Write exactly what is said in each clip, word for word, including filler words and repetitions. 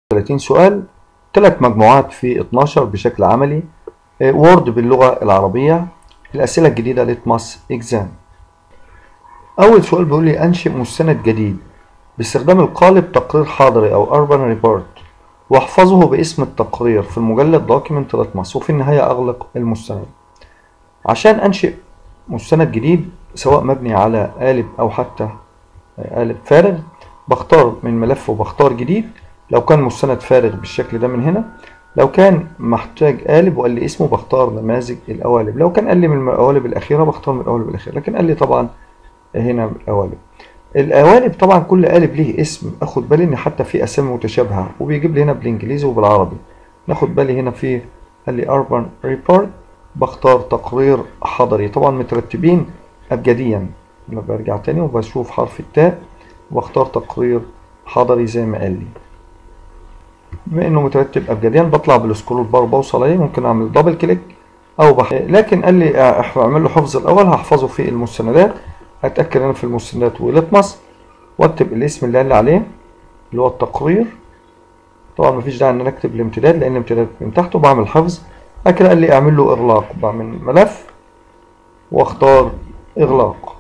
ثلاثين سؤال، ثلاث مجموعات في اتناشر بشكل عملي، وورد باللغة العربية، الأسئلة الجديدة ليتماس إكزام. أول سؤال بيقول لي أنشئ مستند جديد باستخدام القالب تقرير حاضري أو أربان ريبورت واحفظه باسم التقرير في المجلد دوكيمنت ليتماس، وفي النهاية أغلق المستند. عشان أنشئ مستند جديد سواء مبني على قالب أو حتى قالب فارغ، بختار من ملف وبختار جديد. لو كان مستند فارغ بالشكل ده من هنا، لو كان محتاج قالب وقال لي اسمه بختار نماذج القوالب، لو كان قال لي من القوالب الأخيرة بختار من القوالب الأخيرة، لكن قال لي طبعا هنا من القوالب. القوالب طبعا كل قالب ليه اسم، اخد بالي ان حتى في اسامي متشابهة وبيجيب لي هنا بالانجليزي وبالعربي. ناخد بالي هنا في قال لي أربان ريبورت، بختار تقرير حضري، طبعا مترتبين أبجديا. لما برجع تاني وبشوف حرف التاء واختار تقرير حضري زي ما قال لي. بما انه مترتب ابجديا بطلع بالسكرول بار بوصل عليه، ممكن اعمل دبل كليك او بح... لكن قال لي اعمل له حفظ الاول. هحفظه في المستندات، هتاكد انا في المستندات وليتماس واكتب الاسم اللي قال لي عليه اللي هو التقرير. طبعا مفيش داعي ان انا اكتب الامتداد لان الامتداد من تحته. بعمل حفظ. بعد كده قال لي اعمل له اغلاق، بعمل ملف واختار اغلاق.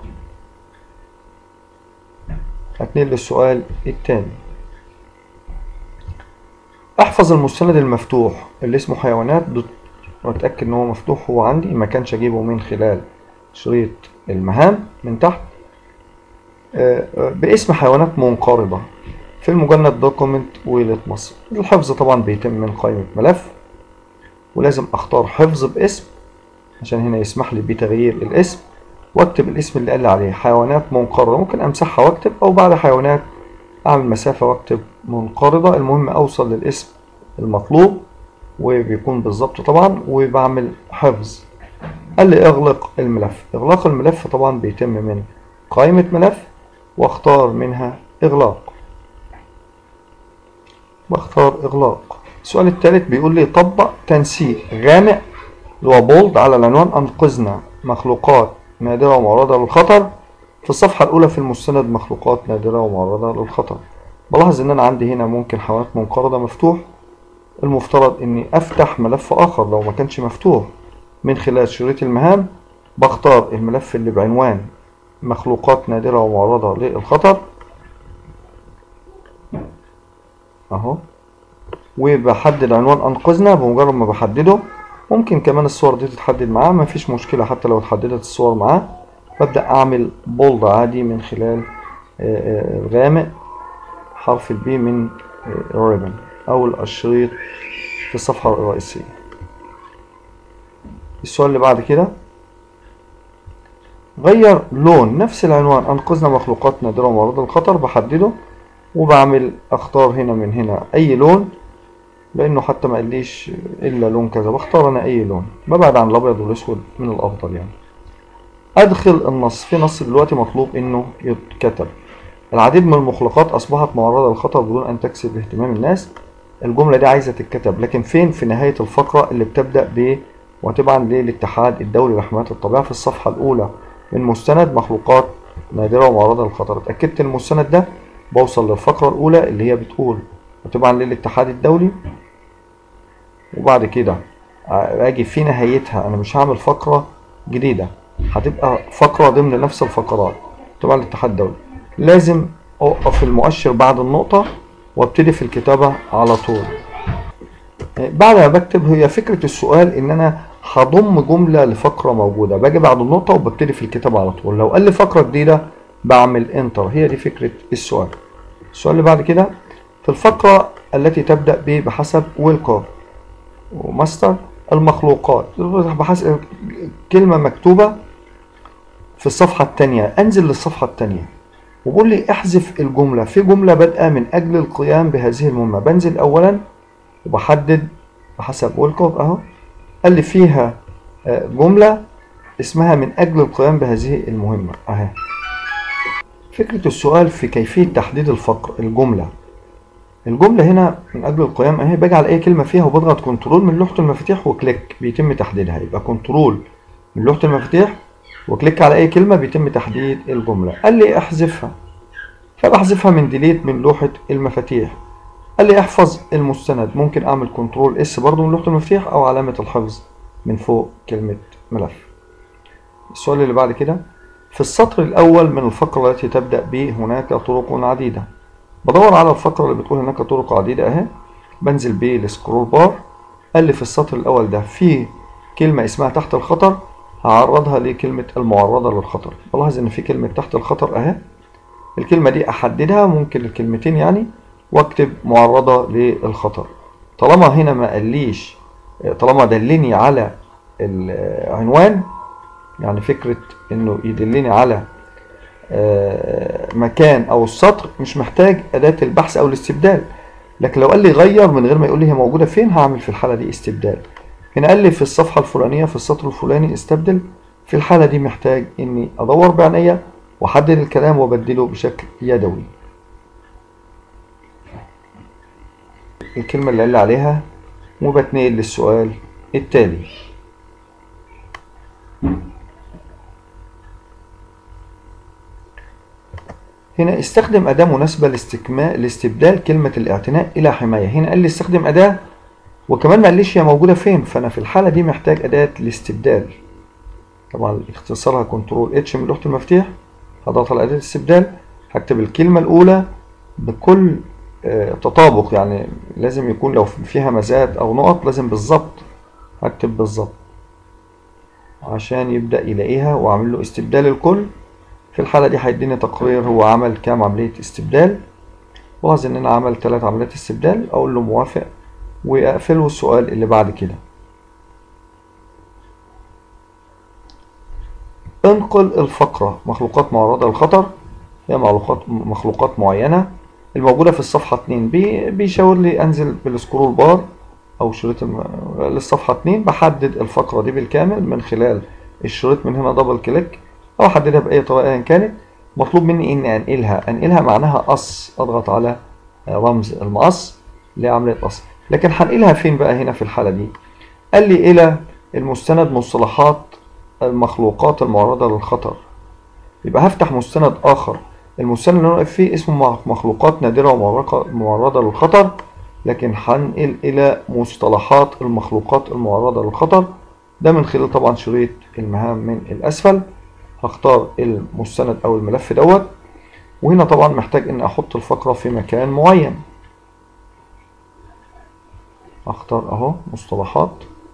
هتنقل للسؤال الثاني. احفظ المستند المفتوح اللي اسمه حيوانات دوت، واتاكد ان هو مفتوح هو عندي، ما كانش اجيبه من خلال شريط المهام من تحت، باسم حيوانات منقرضه في المجلد دوكيمنت وليتماس. الحفظ طبعا بيتم من قائمه ملف، ولازم اختار حفظ باسم عشان هنا يسمح لي بتغيير الاسم، واكتب الاسم اللي قال لي عليه حيوانات منقرضه. ممكن امسحها واكتب، او بعد حيوانات اعمل مسافه واكتب منقرضه. المهم اوصل للاسم المطلوب وبيكون بالظبط طبعا، وبعمل حفظ. قال لي اغلق الملف. اغلاق الملف طبعا بيتم من قائمه ملف واختار منها اغلاق، بختار اغلاق. السؤال الثالث بيقول لي طبق تنسيق غامق اللي هو بولد على العنوان انقذنا مخلوقات نادره ومعرضه للخطر في الصفحه الاولى في المستند مخلوقات نادره ومعرضه للخطر. بلاحظ ان انا عندي هنا ممكن حيوانات منقرضه مفتوح، المفترض اني افتح ملف اخر لو ما كانش مفتوح من خلال شريط المهام. بختار الملف اللي بعنوان مخلوقات نادرة ومعرضة للخطر اهو، وبحدد عنوان انقذنا. بمجرد ما بحدده ممكن كمان الصور دي تتحدد معاه، مفيش مشكلة حتى لو اتحددت الصور معاه. ببدأ اعمل بولد عادي من خلال غامق حرف البي من الريبن او الشريط في الصفحة الرئيسية. السؤال اللي بعد كده، غير لون نفس العنوان انقذنا مخلوقات نادرة ومعرضة للخطر. بحدده وبعمل اختار هنا من هنا اي لون، لانه حتى ما قاليش الا لون كذا، بختار انا اي لون. ببعد عن الابيض والاسود من الافضل يعني. ادخل النص. في نص دلوقتي مطلوب انه يتكتب. العديد من المخلوقات اصبحت معرضة للخطر بدون ان تكسب اهتمام الناس. الجملة دي عايزة تتكتب، لكن فين؟ في نهاية الفقرة اللي بتبدأ ب وتبعا للاتحاد الدولي لحماية الطبيعة في الصفحة الأولى من مستند مخلوقات نادرة ومعرضة للخطر. اتأكدت المستند ده بوصل للفقرة الأولى اللي هي بتقول وتبعا للاتحاد الدولي، وبعد كده أجي في نهايتها. أنا مش هعمل فقرة جديدة، هتبقى فقرة ضمن نفس الفقرات تبعا للاتحاد الدولي. لازم أوقف المؤشر بعد النقطة وابتدي في الكتابة على طول. بعد ما بكتب، هي فكرة السؤال ان انا هضم جملة لفقرة موجودة، باجي بعد النقطة وببتدي في الكتابة على طول. لو قال لي فقرة جديدة بعمل انتر. هي دي فكرة السؤال. السؤال اللي بعد كده، في الفقرة التي تبدأ ب بحسب ويلكور وماستر المخلوقات، بحسب كلمة مكتوبة في الصفحة الثانية، انزل للصفحة الثانية وبقول لي احذف الجملة. في جملة بادئة من اجل القيام بهذه المهمة. بنزل اولا وبحدد بحسب ويلكور اهو، قال لي فيها جملة اسمها من اجل القيام بهذه المهمة اهي. فكرة السؤال في كيفية تحديد الفقر الجملة. الجملة هنا من اجل القيام اهي، باجي على اي كلمة فيها وبضغط كنترول من لوحة المفاتيح وكليك بيتم تحديدها. يبقى كنترول من لوحة المفاتيح وكليك على اي كلمة بيتم تحديد الجملة. قال لي احذفها، فبحذفها من ديليت من لوحة المفاتيح. قال لي احفظ المستند، ممكن اعمل كنترول اس برضو من لوحة المفاتيح او علامة الحفظ من فوق كلمة ملف. السؤال اللي بعد كده، في السطر الاول من الفقرة التي تبدأ ب هناك طرق عديدة، بدور على الفقرة اللي بتقول هناك طرق عديدة اهي، بنزل بالسكرول بار. قال لي في السطر الاول ده في كلمة اسمها تحت الخطر، هعرضها لكلمة المعرضة للخطر. بلاحظ ان في كلمة تحت الخطر اهي، الكلمة دي احددها، ممكن الكلمتين يعني، واكتب معرضة للخطر. طالما هنا ما قاليش، طالما دلني على العنوان، يعني فكرة انه يدلني على مكان او السطر، مش محتاج اداة البحث او الاستبدال. لكن لو قال لي غير من غير ما يقول لي هي موجودة فين، هعمل في الحالة دي استبدال. هنا قال لي في الصفحة الفلانية في السطر الفلاني استبدل، في الحالة دي محتاج اني ادور بعناية واحدد الكلام وابدله بشكل يدوي. الكلمة اللي قال لي عليها وبتنقل للسؤال التالي. هنا استخدم أداة مناسبة لاستكمال لاستبدال كلمة الاعتناء إلى حماية. هنا قال لي استخدم أداة وكمان ما قاليش هي موجودة فين، فأنا في الحالة دي محتاج أداة الاستبدال. طبعا اختصارها كنترول اتش من لوحة المفاتيح، هضغط على أداة الاستبدال، هكتب الكلمة الأولى بكل اه تطابق، يعني لازم يكون لو فيها همزات أو نقط لازم بالظبط هكتب بالظبط عشان يبدأ يلاقيها وأعمل له استبدال الكل. في الحالة دي هيديني تقرير هو عمل كام عملية استبدال. لاحظ ان انا عمل ثلاث عمليات استبدال، اقول له موافق واقفله. السؤال اللي بعد كده، انقل الفقرة مخلوقات معرضة للخطر، هي مخلوقات مخلوقات معينة الموجودة في الصفحة اتنين. بي بيشاور لي انزل بالسكرول بار او شريط الم... للصفحة اتنين، بحدد الفقرة دي بالكامل من خلال الشريط من هنا، دبل كليك او احددها باي طريقه ان كانت. مطلوب مني اني انقلها، انقلها معناها قص، اضغط على رمز المقص لعمليه قص. لكن هنقلها فين بقى هنا في الحاله دي؟ قال لي الى المستند مصطلحات المخلوقات المعرضه للخطر. يبقى هفتح مستند اخر، المستند اللي انا واقف فيه اسمه مخلوقات نادره ومعرضه للخطر، لكن هنقل الى مصطلحات المخلوقات المعرضه للخطر. ده من خلال طبعا شريط المهام من الاسفل. هختار المستند او الملف دوت، وهنا طبعا محتاج ان احط الفقرة في مكان معين. اختار اهو مصطلحات،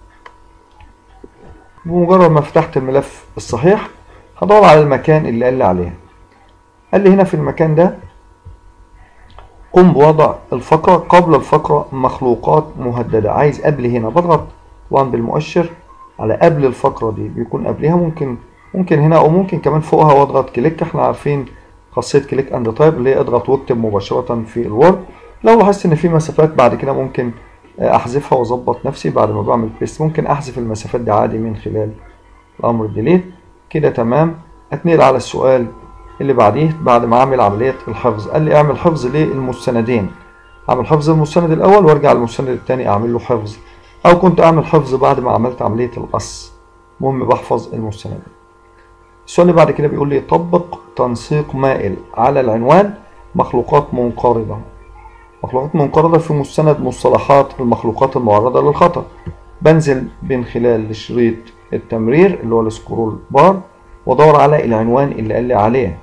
بمجرد ما فتحت الملف الصحيح هدور على المكان اللي قال لي عليه. قال لي هنا في المكان ده قم بوضع الفقرة قبل الفقرة مخلوقات مهددة. عايز قبل هنا، بضغط طبعا بالمؤشر على قبل الفقرة دي، بيكون قبلها ممكن ممكن هنا او ممكن كمان فوقها واضغط كليك. احنا عارفين خاصيه كليك اند تايب اللي هي اضغط واكتب مباشره في الوورد. لو لاحظت ان في مسافات بعد كده ممكن احذفها واظبط نفسي بعد ما بعمل بيست، ممكن احذف المسافات دي عادي من خلال الامر ديليت. كده تمام. اتنقل على السؤال اللي بعديه بعد ما اعمل عمليه الحفظ. قال لي اعمل حفظ للمستندين، اعمل حفظ المستند الاول وارجع للمستند الثاني اعمل له حفظ، او كنت اعمل حفظ بعد ما عملت عمليه القص. المهم بحفظ المستندين. السؤال اللي بعد كده بيقول لي طبق تنسيق مائل على العنوان مخلوقات منقرضة. مخلوقات منقرضة في مستند مصطلحات المخلوقات المعرضة للخطر. بنزل من خلال شريط التمرير اللي هو السكرول بار وادور على العنوان اللي قال لي عليه.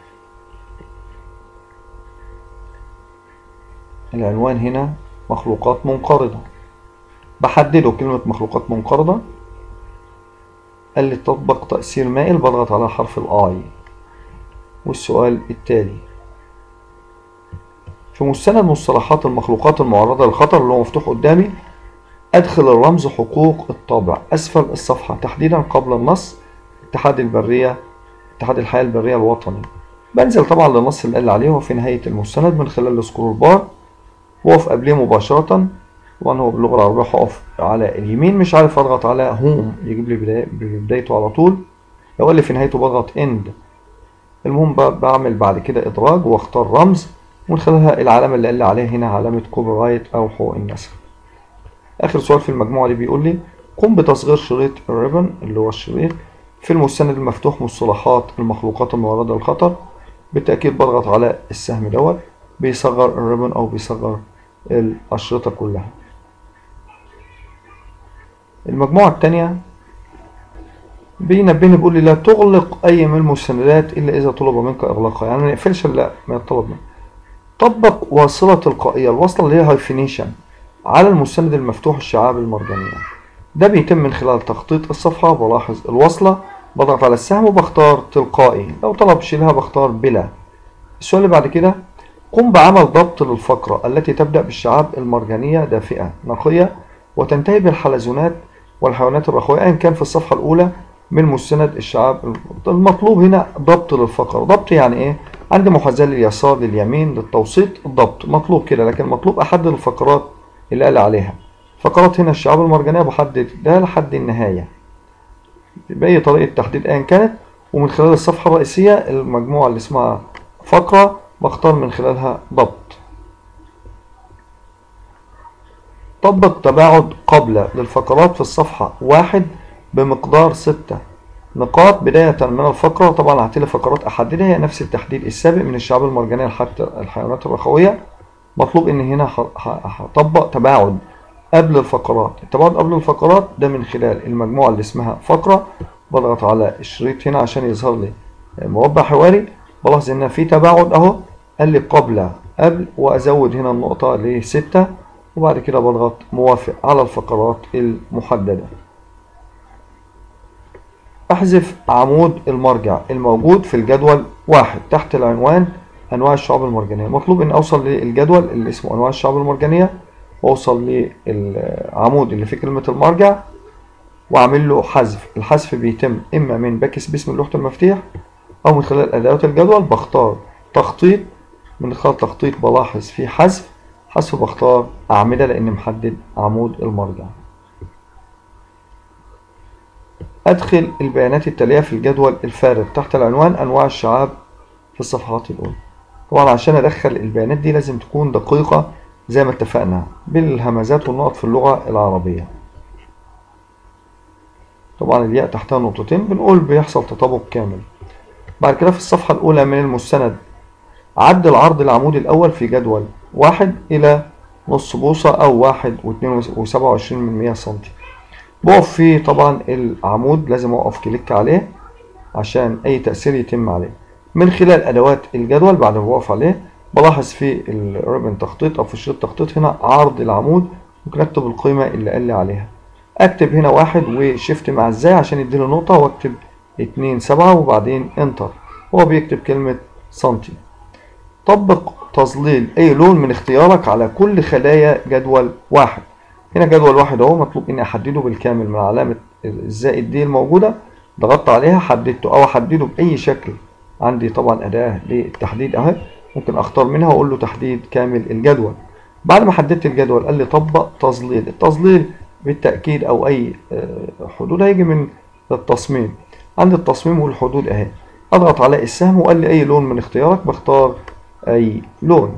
العنوان هنا مخلوقات منقرضة، بحدده كلمة مخلوقات منقرضة. قال لي تطبق تأثير مائل، بضغط على حرف الاي. والسؤال التالي، في مستند مصطلحات المخلوقات المعرضة للخطر اللي هو مفتوح قدامي، ادخل الرمز حقوق الطابع اسفل الصفحة تحديدا قبل النص اتحاد البرية اتحاد الحياة البرية الوطني. بنزل طبعا للنص اللي قال عليه هو في نهاية المستند من خلال السكرول بار، واقف قبليه مباشرة. طبعا هو باللغة العربية هقف على اليمين، مش عارف اضغط على هوم يجيب لي بدايته على طول. لو قال لي في نهايته بضغط اند. المهم بعمل بعد كده ادراج واختار رمز، ومن خلالها العلامة اللي قال لي عليها هنا علامة كوبي رايت او حقوق النسخ. اخر سؤال في المجموعة دي بيقول لي قم بتصغير شريط الريبن اللي هو الشريط في المستند المفتوح مصطلحات المخلوقات المعرضة للخطر. بالتأكيد بضغط على السهم دوت بيصغر الريبن او بيصغر الأشرطة كلها. المجموعة التانية بينبهني بيقول لي لا تغلق أي من المستندات إلا إذا طلب منك إغلاقها، يعني ما نقفلش لا ما يطلب منك. طبق واصلة تلقائية، الوصلة اللي هي هايفينيشن على المستند المفتوح الشعاب المرجانية. ده بيتم من خلال تخطيط الصفحة، بلاحظ الوصلة، بضغط على السهم وبختار تلقائي، لو طلب شيلها بختار بلا. السؤال اللي بعد كده، قم بعمل ضبط للفقرة التي تبدأ بالشعاب المرجانية دافئة نقية وتنتهي بالحلزونات والحيوانات الرخوية أيا كان في الصفحة الأولى من مستند الشعاب. المطلوب هنا ضبط للفقرة. ضبط يعني إيه؟ عندي محاذاة لليسار لليمين للتوسيط، الضبط مطلوب كده، لكن مطلوب أحدد الفقرات اللي قال عليها. فقرات هنا الشعاب المرجانية بحدد ده لحد النهاية بأي طريقة تحديد أيا كانت، ومن خلال الصفحة الرئيسية المجموعة اللي اسمها فقرة بختار من خلالها ضبط. طبق تباعد قبل للفقرات في الصفحة واحد بمقدار ستة نقاط بداية من الفقرة. طبعا هعتلي فقرات أحددها هي نفس التحديد السابق من الشعاب المرجانية حتى الحيوانات الرخوية. مطلوب إن هنا هطبق تباعد قبل الفقرات. التباعد قبل الفقرات ده من خلال المجموعة اللي اسمها فقرة، بضغط على الشريط هنا عشان يظهر لي مربع حواري، بلاحظ إن في تباعد أهو، قال لي قبل قبل، وأزود هنا النقطة لستة، وبعد كده بضغط موافق على الفقرات المحددة. أحذف عمود المرجع الموجود في الجدول واحد تحت العنوان أنواع الشعاب المرجانية. مطلوب إن أوصل للجدول اللي اسمه أنواع الشعاب المرجانية، وأوصل للعمود اللي فيه كلمة المرجع وأعمل له حذف. الحذف بيتم إما من باك سبيس من لوحة المفاتيح أو من خلال أدوات الجدول. بختار تخطيط، من خلال تخطيط بلاحظ فيه حذف، حذف بختار أعمدة لأن محدد عمود المرجع. أدخل البيانات التالية في الجدول الفارغ تحت العنوان أنواع الشعاب في الصفحات الأولى. طبعا عشان أدخل البيانات دي لازم تكون دقيقة زي ما اتفقنا بالهمزات والنقط في اللغة العربية. طبعا الياء تحتها نقطتين بنقول بيحصل تطابق كامل. بعد كده في الصفحة الأولى من المستند عدل عرض العمود الأول في جدول واحد إلى نص بوصة أو واحد واتنين وسبعة وعشرين من مية سنتي. بقف فيه طبعا العمود لازم أوقف كليك عليه عشان أي تأثير يتم عليه من خلال أدوات الجدول. بعد ما بوقف عليه بلاحظ في الريبن تخطيط أو في شريط تخطيط هنا عرض العمود، ممكن أكتب القيمة اللي قال لي عليها. أكتب هنا واحد وشيفت مع ازاي عشان يديله نقطة، وأكتب اتنين سبعة وبعدين انتر، هو بيكتب كلمة سنتي. طبق تظليل أي لون من اختيارك على كل خلايا جدول واحد. هنا جدول واحد اهو مطلوب إني أحدده بالكامل من علامة الزائد دي الموجودة، ضغطت عليها حددته، أو أحدده بأي شكل. عندي طبعا أداة للتحديد أهي، ممكن أختار منها وأقول له تحديد كامل الجدول. بعد ما حددت الجدول قال لي طبق تظليل. التظليل بالتأكيد أو أي حدود هيجي من التصميم. عندي التصميم والحدود أهي، أضغط على السهم وقال لي أي لون من اختيارك، بختار أي لون.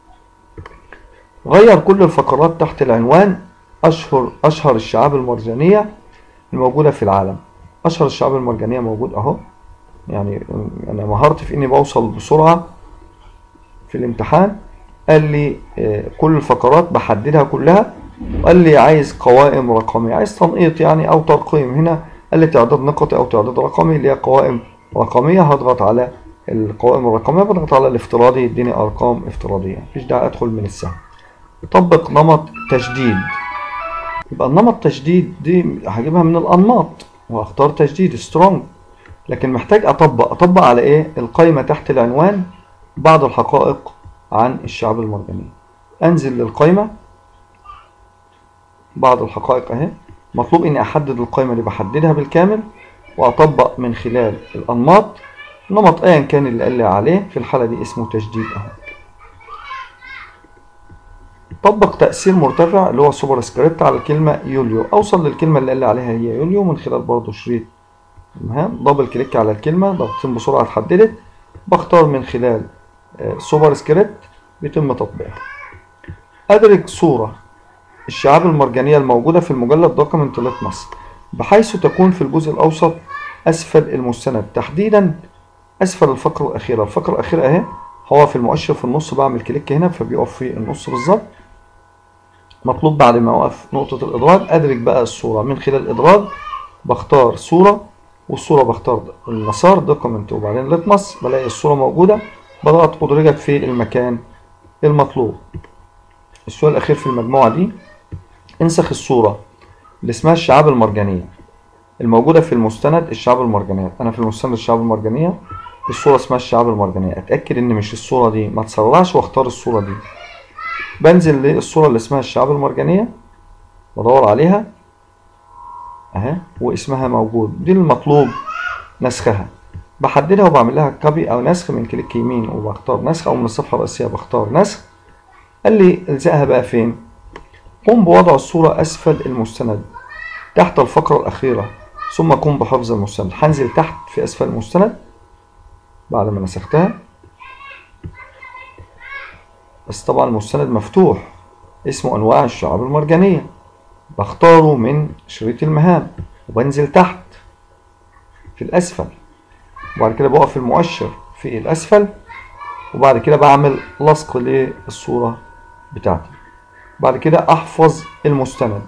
غير كل الفقرات تحت العنوان أشهر أشهر الشعاب المرجانية الموجودة في العالم. أشهر الشعاب المرجانية موجود أهو، يعني أنا مهارتي في إني بوصل بسرعة في الامتحان. قال لي كل الفقرات بحددها كلها، وقال لي عايز قوائم رقمية، عايز تنقيط يعني أو ترقيم. هنا قال لي تعداد نقطي أو تعداد رقمي اللي هي قوائم رقمية. هضغط على القوائم الرقمية، بضغط على الافتراضي يديني أرقام افتراضية، مفيش داعي أدخل من السهم. طبق نمط تشديد. يبقى النمط تشديد دي هجيبها من الأنماط وهختار تشديد سترونج، لكن محتاج أطبق أطبق على إيه؟ القائمة تحت العنوان بعض الحقائق عن الشعاب المرجانية. أنزل للقائمة بعض الحقائق أهي، مطلوب إني أحدد القائمة اللي بحددها بالكامل وأطبق من خلال الأنماط نمط أيا كان اللي قال لي عليه، في الحالة دي اسمه تشديد أهو. طبق تأثير مرتفع اللي هو سوبر سكريبت على الكلمة يوليو. أوصل للكلمة اللي قال لي عليها هي يوليو من خلال برضه شريط المهام. دبل كليك على الكلمة، ضغطتين بسرعة اتحددت، بختار من خلال سوبر سكريبت بيتم تطبيقها. أدرج صورة الشعاب المرجانية الموجودة في المجلد دوكيمنت ليتمس بحيث تكون في الجزء الأوسط أسفل المستند، تحديدا أسفل الفقرة الأخيرة. الفقرة الأخيرة أهي، هو في المؤشر في النص، بعمل كليك هنا فبيقف في النص بالظبط، مطلوب بعد ما اوقف نقطة الادراج ادرج بقى الصورة. من خلال الادراج بختار صورة، والصورة بختار المسار دوكيمنت وبعدين لتمس، بلاقي الصورة موجودة، بضغط ادرجت في المكان المطلوب. السؤال الاخير في المجموعة دي، انسخ الصورة اللي اسمها الشعاب المرجانية الموجودة في المستند الشعاب المرجانية. انا في المستند الشعاب المرجانية الصورة اسمها الشعاب المرجانية، اتأكد ان مش الصورة دي، ما تسرعش واختار الصورة دي. بنزل للصورة اللي اسمها الشعاب المرجانية بدور عليها اهي واسمها موجود، دي المطلوب نسخها. بحددها وبعمل لها كوبي او نسخ من كليك يمين وبختار نسخ، او من الصفحة الرئيسية بختار نسخ. قال لي الزقها بقى فين؟ قم بوضع الصورة اسفل المستند تحت الفقرة الأخيرة، ثم قم بحفظ المستند. هنزل تحت في اسفل المستند بعد ما نسختها، بس طبعا المستند مفتوح اسمه انواع الشعاب المرجانية، بختاره من شريط المهام وبنزل تحت في الاسفل، وبعد كده بوقف المؤشر في الاسفل، وبعد كده بعمل لصق للصورة بتاعتي. بعد كده احفظ المستند،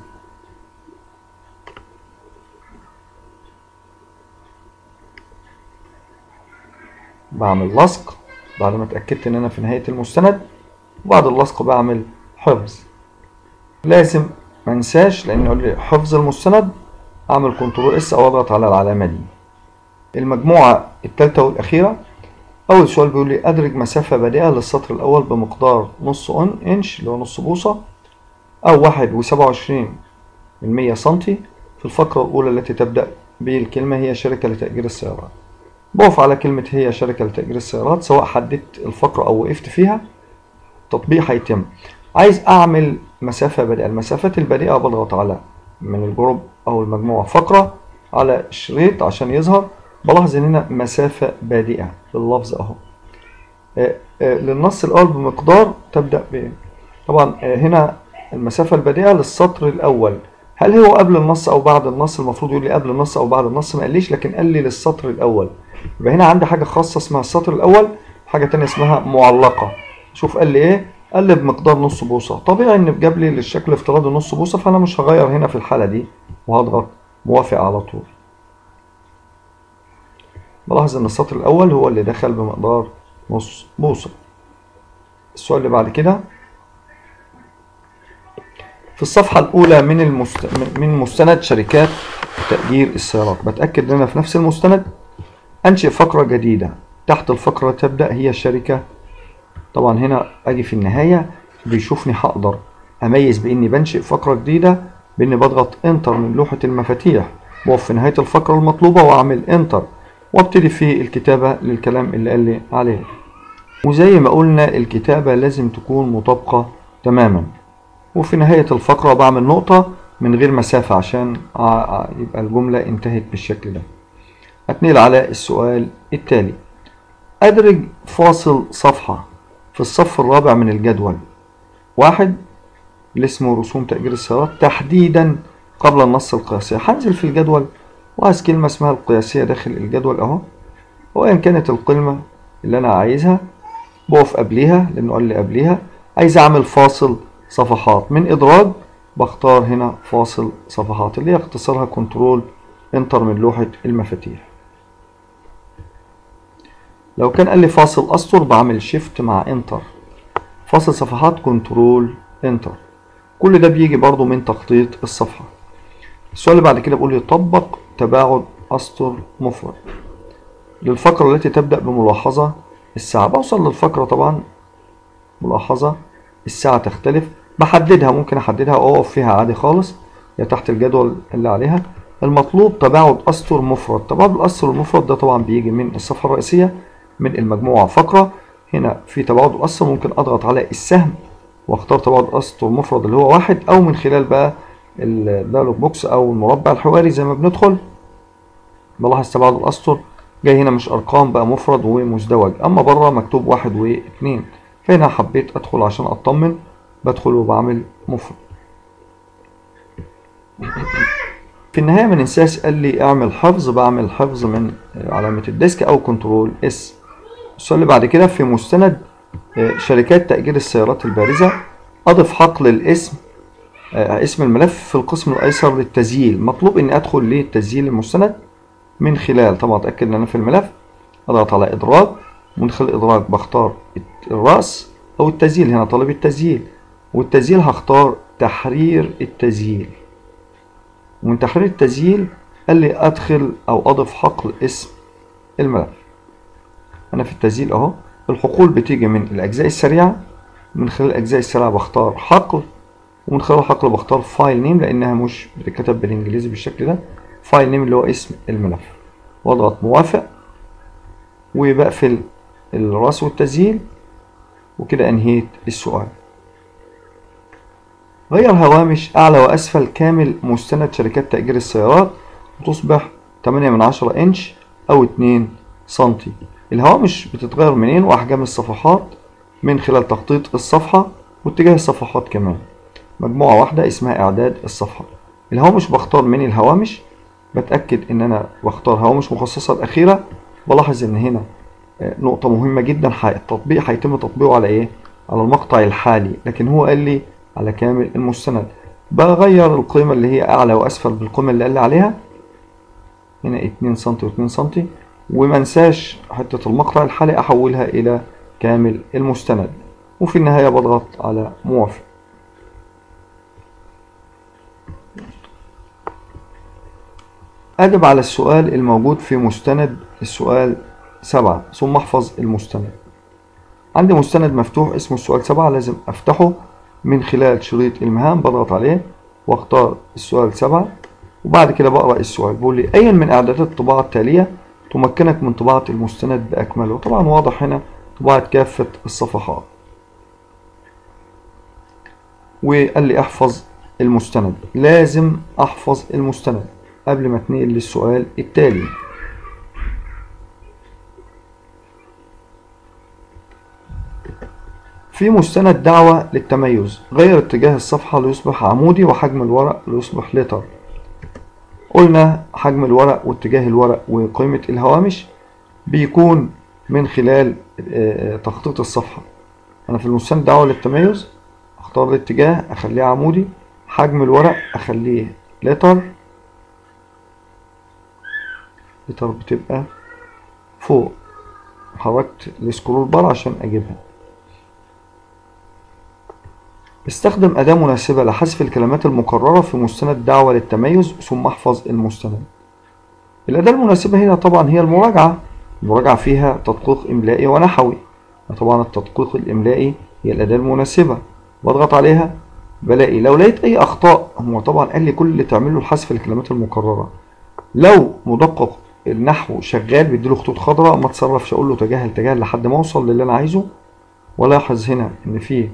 بعمل لصق بعد ما اتأكدت ان انا في نهاية المستند، وبعد اللصق بعمل حفظ. لازم ما انساش، لان يقول لي حفظ المستند اعمل كنترول اس او اضغط على العلامة دي. المجموعة الثالثة والاخيرة، اول سؤال بيقول لي ادرج مسافة بادئة للسطر الاول بمقدار نص انش اللي هو نص بوصة او واحد وسبعة وعشرين من مية سنتي في الفقرة الاولى التي تبدأ بالكلمة هي شركة لتأجير السيارات. بقف على كلمة هي شركة لتأجير السيارات، سواء حددت الفقرة أو وقفت فيها التطبيق هيتم. عايز أعمل مسافة بادئة، المسافات البادئة بضغط على من الجروب أو المجموعة فقرة على الشريط عشان يظهر. بلاحظ إن هنا مسافة بادئة باللفظ أهو. آه آه للنص الأول بمقدار تبدأ ب طبعا آه هنا المسافة البادئة للسطر الأول. هل هو قبل النص أو بعد النص؟ المفروض يقول لي قبل النص أو بعد النص، ما قاليش، لكن قال لي للسطر الأول. يبقى هنا عندي حاجة خاصة اسمها السطر الأول، حاجة تانية اسمها معلقة. شوف قال لي إيه؟ قال لي بمقدار نص بوصة. طبيعي إن جاب لي للشكل الافتراضي نص بوصة، فأنا مش هغير هنا في الحالة دي وهضغط موافق على طول. بلاحظ إن السطر الأول هو اللي دخل بمقدار نص بوصة. السؤال اللي بعد كده، في الصفحة الأولى من المست... من مستند شركات تأجير السيارات، بتأكد إن أنا في نفس المستند. أنشئ فقرة جديدة تحت الفقرة تبدأ هي الشركة. طبعا هنا أجي في النهاية بيشوفني هقدر أميز بإني بنشئ فقرة جديدة بإني بضغط انتر من لوحة المفاتيح، بقف في نهاية الفقرة المطلوبة وأعمل انتر وابتدي في الكتابة للكلام اللي قال لي عليه. وزي ما قلنا الكتابة لازم تكون مطابقة تماما. وفي نهاية الفقرة بعمل نقطة من غير مسافة عشان يبقى الجملة انتهت بالشكل ده. أتنقل على السؤال التالي، أدرج فاصل صفحة في الصف الرابع من الجدول. واحد اللي اسمه رسوم تأجير السيارات تحديدا قبل النص القياسية. هنزل في الجدول وعايز كلمة اسمها القياسية داخل الجدول أهو، وإن كانت القيمة اللي أنا عايزها بقف قبليها لأنه قال لي قبليها. عايز أعمل فاصل صفحات من إدراج، بختار هنا فاصل صفحات اللي هي اختصارها كنترول انتر من لوحة المفاتيح. لو كان قال لي فاصل أسطر بعمل شيفت مع انتر. فاصل صفحات كنترول انتر. كل ده بيجي برضو من تخطيط الصفحة. السؤال اللي بعد كده بيقول لي طبق تباعد أسطر مفرد للفقرة التي تبدأ بملاحظة الساعة. بوصل للفقرة طبعا ملاحظة الساعة تختلف، بحددها، ممكن أحددها أو أقف فيها عادي خالص يا تحت الجدول اللي عليها. المطلوب تباعد أسطر مفرد. تباعد الأسطر المفرد ده طبعا بيجي من الصفحة الرئيسية من المجموعة فقرة. هنا في تباعد الأسطر ممكن أضغط على السهم واختار تباعد أسطر مفرد اللي هو واحد، أو من خلال بقى الدايلوج بوكس أو المربع الحواري زي ما بندخل بلاحظ تباعد الأسطر جاي هنا مش أرقام، بقى مفرد ومزدوج، أما بره مكتوب واحد واثنين. فهنا حبيت أدخل عشان أطمن، بدخل وبعمل مفرد. في النهاية ما ننساش قال لي اعمل حفظ، بعمل حفظ من علامة الديسك أو كنترول اس. السؤال اللي بعد كده، في مستند شركات تأجير السيارات البارزة أضف حقل الاسم آه اسم الملف في القسم الايسر للتسجيل. مطلوب اني ادخل لتسجيل المستند من خلال، طبعا اتاكد ان انا في الملف، اضغط على ادراج، ومن خلال الادراج بختار الراس او التسجيل، هنا طالب التسجيل، والتسجيل هختار تحرير التسجيل، ومن تحرير التسجيل قال لي ادخل او اضف حقل اسم الملف. انا في التسجيل اهو، الحقول بتيجي من الاجزاء السريعه، من خلال الاجزاء السريعه بختار حقل، ومن خلال الحقل بختار فايل نيم لانها مش بتتكتب بالانجليزي بالشكل ده، فايل نيم اللي هو اسم الملف، واضغط موافق، وبقفل الراس والتسجيل، وكده انهيت السؤال. غير هوامش اعلى واسفل كامل مستند شركات تأجير السيارات وتصبح تمانية من عشرة انش او اتنين سنتي. الهوامش بتتغير منين؟ واحجام الصفحات من خلال تخطيط الصفحة واتجاه الصفحات كمان. مجموعة واحدة اسمها اعداد الصفحة. الهوامش بختار من الهوامش، بتأكد ان انا بختار هوامش مخصصة الاخيرة. بلاحظ ان هنا نقطة مهمة جدا، التطبيق هيتم تطبيقه على ايه؟ على المقطع الحالي، لكن هو قال لي على كامل المستند. بغير القيمة اللي هي اعلى واسفل بالقيمة اللي قال لي عليها، هنا اتنين سنتي واتنين سنتي، ومنساش حتة المقطع الحالي احولها الى كامل المستند، وفي النهاية بضغط على موافق. أجب على السؤال الموجود في مستند السؤال سبعة ثم احفظ المستند. عندي مستند مفتوح اسمه السؤال سبعة، لازم افتحه من خلال شريط المهام، بضغط عليه واختار السؤال سبعة، وبعد كده بقرأ السؤال. بيقول لي أي من إعدادات الطباعة التالية تمكنك من طباعة المستند بأكمله؟ طبعا واضح هنا طباعة كافة الصفحات، وقال لي احفظ المستند. لازم احفظ المستند قبل ما اتنقل للسؤال التالي. في مستند دعوة للتميز، غير اتجاه الصفحة ليصبح عمودي وحجم الورق ليصبح لتر. قلنا حجم الورق واتجاه الورق وقيمة الهوامش بيكون من خلال تخطيط الصفحة. أنا في المستند دعوة للتميز اختار الاتجاه اخليه عمودي، حجم الورق اخليه لتر، لتر بتبقى فوق، حركت السكرول بار عشان اجيبها. استخدم أداة مناسبة لحذف الكلمات المكررة في مستند دعوة للتميز ثم احفظ المستند. الأداة المناسبة هنا طبعا هي المراجعة. المراجعة فيها تدقيق إملائي ونحوي، طبعا التدقيق الإملائي هي الأداة المناسبة. بضغط عليها بلاقي لو لقيت أي أخطاء، هو طبعا قال لي كل اللي تعمله الحذف الكلمات المكررة. لو مدقق النحو شغال بيديله خطوط خضراء، ما اتصرفش، اقول له تجاهل تجاهل لحد ما اوصل للي انا عايزه. ولاحظ هنا ان في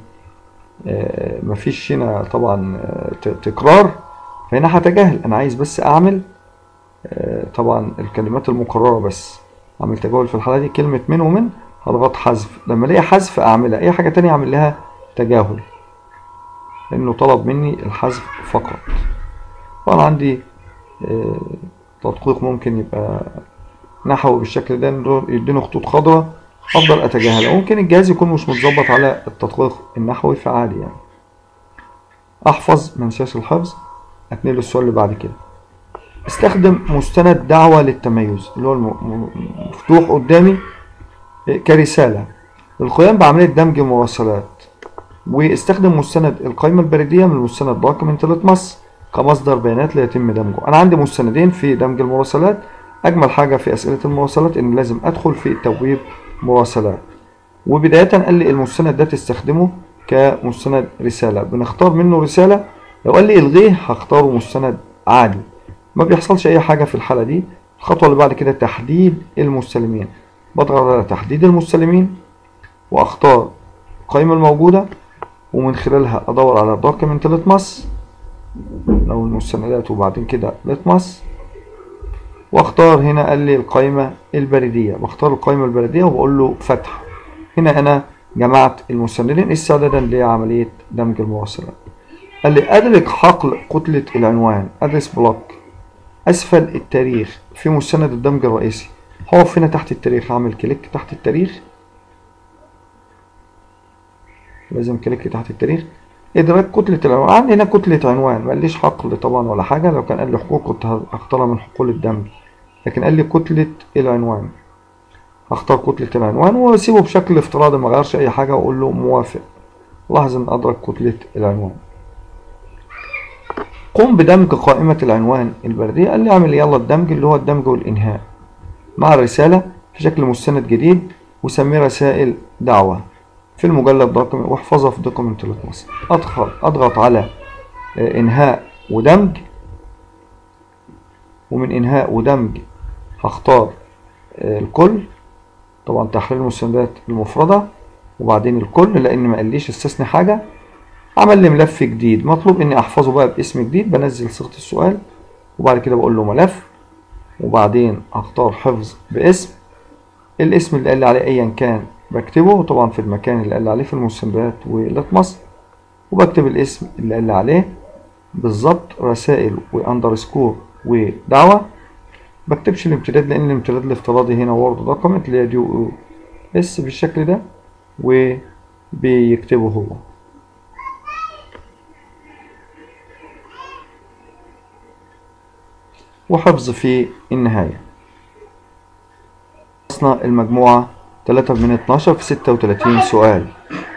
آه مفيش هنا طبعا آه تكرار، فهنا هتجاهل. انا عايز بس اعمل آه طبعا الكلمات المكررة بس، اعمل تجاهل في الحالة دي كلمة من ومن، هضغط حذف. لما الاقي حذف اعملها، اي حاجة تانية اعمل لها تجاهل لانه طلب مني الحذف فقط. وانا عندي آه تدقيق ممكن يبقى نحوي بالشكل ده، يديني خطوط خضراء افضل اتجاهلها. ممكن الجهاز يكون مش متظبط على التدقيق النحوي فعادي يعني. احفظ منساش الحفظ. اتنقل للسؤال اللي بعد كده. استخدم مستند دعوة للتميز اللي هو مفتوح قدامي كرسالة للقيام بعملية دمج مراسلات، واستخدم مستند القائمة البريدية من مستند دوكيمنت لتمس كمصدر بيانات ليتم دمجه. انا عندي مستندين في دمج المراسلات. اجمل حاجه في اسئله المراسلات ان لازم ادخل في تبويب مراسلات. وبدايه قال لي المستند ده تستخدمه كمستند رساله، بنختار منه رساله. لو قال لي الغيه هختاره مستند عادي، ما بيحصلش اي حاجه في الحاله دي. الخطوه اللي بعد كده تحديد المستلمين. بضغط على تحديد المستلمين واختار القائمه الموجوده، ومن خلالها ادور على دوكيمنت لتمس لو المستندات، وبعدين كده لتمس، واختار هنا قال لي القائمة البريدية. بختار القائمة البريدية وبقول له فتح. هنا انا جمعت المستندين استعدادا لعملية دمج المراسلات. قال لي ادرك حقل كتلة العنوان ادرس بلوك اسفل التاريخ في مستند الدمج الرئيسي. هقف هنا تحت التاريخ، هعمل كليك تحت التاريخ، لازم كليك تحت التاريخ. إدراك كتلة العنوان. عندي هنا كتلة عنوان، ما قاليش حقل طبعا ولا حاجة. لو كان قال لي حقول كنت هختارها من حقول الدمج، لكن قال لي كتلة العنوان. هختار كتلة العنوان واسيبه بشكل افتراضي ما غيرش أي حاجة وأقول له موافق. لاحظ إن أدرك كتلة العنوان. قم بدمج قائمة العنوان البريدية. قال لي اعمل يلا الدمج اللي هو الدمج والإنهاء مع الرسالة في شكل مستند جديد، وسميه رسائل دعوة في المجلد رقمي، واحفظها في دوكيمنت مصر. أدخل أضغط على إنهاء ودمج، ومن إنهاء ودمج هختار الكل، طبعا تحرير المستندات المفردة، وبعدين الكل لأن ما قاليش استثني حاجة. عمل لي ملف جديد مطلوب إني أحفظه بقى باسم جديد. بنزل صيغة السؤال وبعد كده بقول له ملف، وبعدين هختار حفظ باسم. الاسم اللي قال لي عليه أيا كان بكتبه طبعا في المكان اللي قال لي عليه في المستندات والإطماس، وبكتب الاسم اللي قال لي عليه بالظبط، رسائل واندرسكور ودعوة. بكتبش الامتداد لأن الامتداد الافتراضي هنا وورد دوكيمنت اللي هي دي او اس بالشكل ده، وبيكتبه هو. وحفظ في النهاية. خلصنا المجموعة تلاتة من اتناشر في ستة وتلاتين سؤال.